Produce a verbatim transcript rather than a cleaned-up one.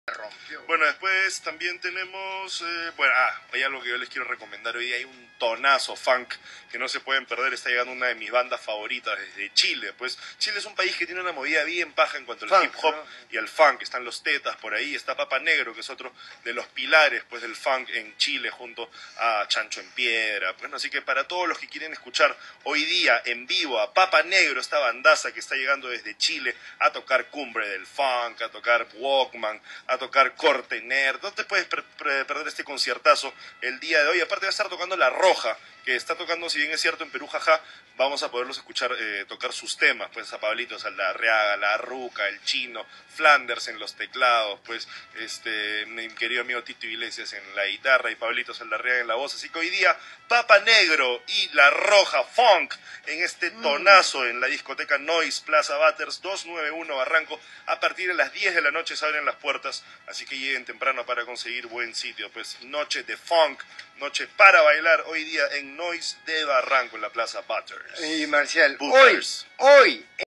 rompió. Bueno, después también tenemos, eh, bueno, ah, hay algo que yo les quiero recomendar hoy día, hay un tonazo funk que no se pueden perder, está llegando una de mis bandas favoritas desde Chile, pues Chile es un país que tiene una movida bien paja en cuanto al Funk, hip hop, ¿no? y al funk, están los Tetas por ahí, está Papa Negro, que es otro de los pilares pues del funk en Chile, junto a Chancho en Piedra, pues, ¿no? Así que para todos los que quieren escuchar hoy día en vivo a Papa Negro, esta bandaza que está llegando desde Chile a tocar Cumbre del Funk, a tocar Walkman, a tocar Corte Nerd, no te puedes per per perder este conciertazo el día de hoy. Aparte va a estar tocando La Roja, que está tocando, si bien es cierto, en Perú, jaja, vamos a poderlos escuchar eh, tocar sus temas, pues a Pablito Saldarriaga, La Ruca, El Chino, Flanders en los teclados, pues este mi querido amigo Tito Iglesias en la guitarra y Pablito Saldarriaga en la voz. Así que hoy día Papa Negro y La Roja Funk en este tonazo en la discoteca Noise Plaza Butters doscientos noventa y uno Barranco. A partir de las diez de la noche se abren las puertas, así que lleguen temprano para conseguir buen sitio. Pues noche de funk, noche para bailar hoy día en Noise de Barranco, en la Plaza Butters. Y Marcial, hoy, Butters. hoy